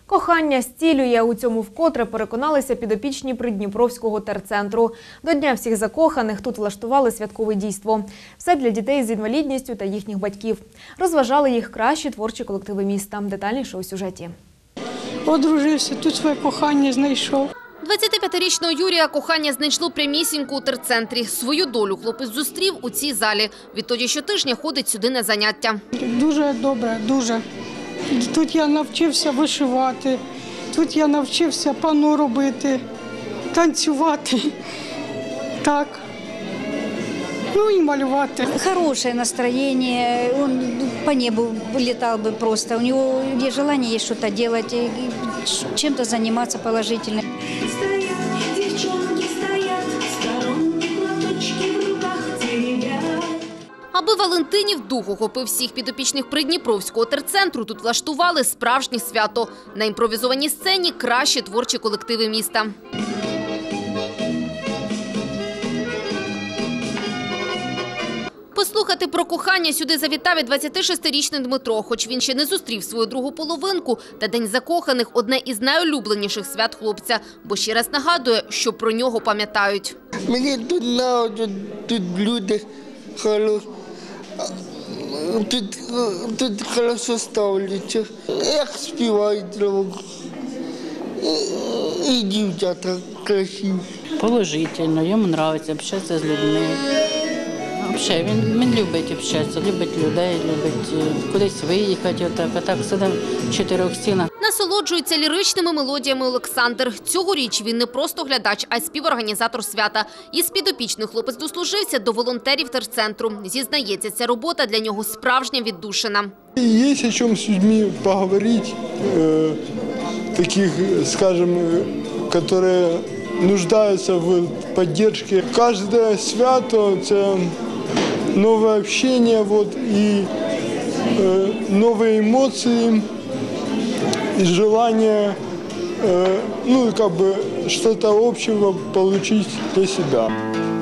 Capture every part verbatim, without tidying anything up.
Кохання зцілює. У цьому вкотре переконалися підопічні Придніпровського терцентру. До Дня всіх закоханих тут влаштували святкове дійство. Все для дітей з інвалідністю та їхніх батьків. Розважали їх кращі творчі колективи міста. Детальніше у сюжеті. Одружився, тут своє кохання знайшов. двадцятип'ятирічного Юрія кохання знайшло прямісінько у терцентрі. Свою долю хлопець зустрів у цій залі. Відтоді щотижня ходить сюди на заняття. Дуже добре, дуже. Тут я навчився вишивати, тут я навчився панно робити, танцювати, так, ну і малювати. Хорошее настроение, он по небу летал бы просто. У него есть желание есть что-то делать, чем-то заниматься положительно. Аби Валентинів дух охопив всіх підопічних Придніпровського терцентру, тут влаштували справжнє свято. На імпровізованій сцені кращі творчі колективи міста. Послухати про кохання сюди завітав і двадцятишестирічний Дмитро. Хоч він ще не зустрів свою другу половинку, та День закоханих – одне із найулюбленіших свят хлопця. Бо ще раз нагадує, що про нього пам'ятають. Мені тут нравиться, тут люди хороші, тут, тут хорошо ставляться, як співають, і дівчата красиві. Положительно, йому подобається общатися з людьми. Взагалі, він, він любить общатися, любить людей, любить кудись виїхати, отак, а так сидимо в чотирьох стінах. Насолоджується ліричними мелодіями Олександр. Цьогоріч він не просто глядач, а й співорганізатор свята. Із підопічних хлопець дослужився до волонтерів терцентру. Зізнається, ця робота для нього справжня віддушина. Є о чому з людьми поговорити, э, таких, скажімо, які нуждаються в підтримці. Кожне свято – це нове общення, вот, и э, новые эмоции, и желание, э, ну, как бы, что-то общего получить для себя.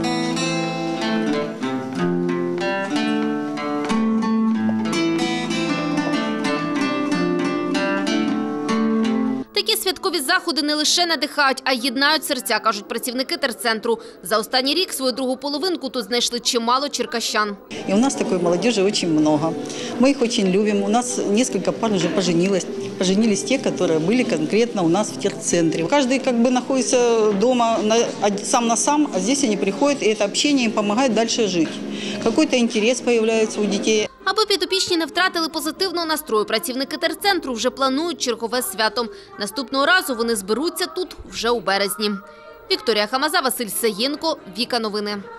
Такі святкові заходи не лише надихають, а й єднають серця, кажуть працівники терцентру. За останній рік свою другу половинку тут знайшли чимало черкащан. И у нас такой молодежи очень много. Мы их очень любим. У нас несколько пар уже поженилось. Поженились те, которые были конкретно у нас в терцентре. Каждый как бы находится дома сам на сам, а здесь они приходят, и это общение им помогает дальше жить. Какой-то интерес появляется у детей. Аби підопічні не втратили позитивного настрою, працівники терцентру вже планують чергове свято. Наступного разу вони зберуться тут вже у березні. Вікторія Хамаза, Василь Саєнко, Віка Новини.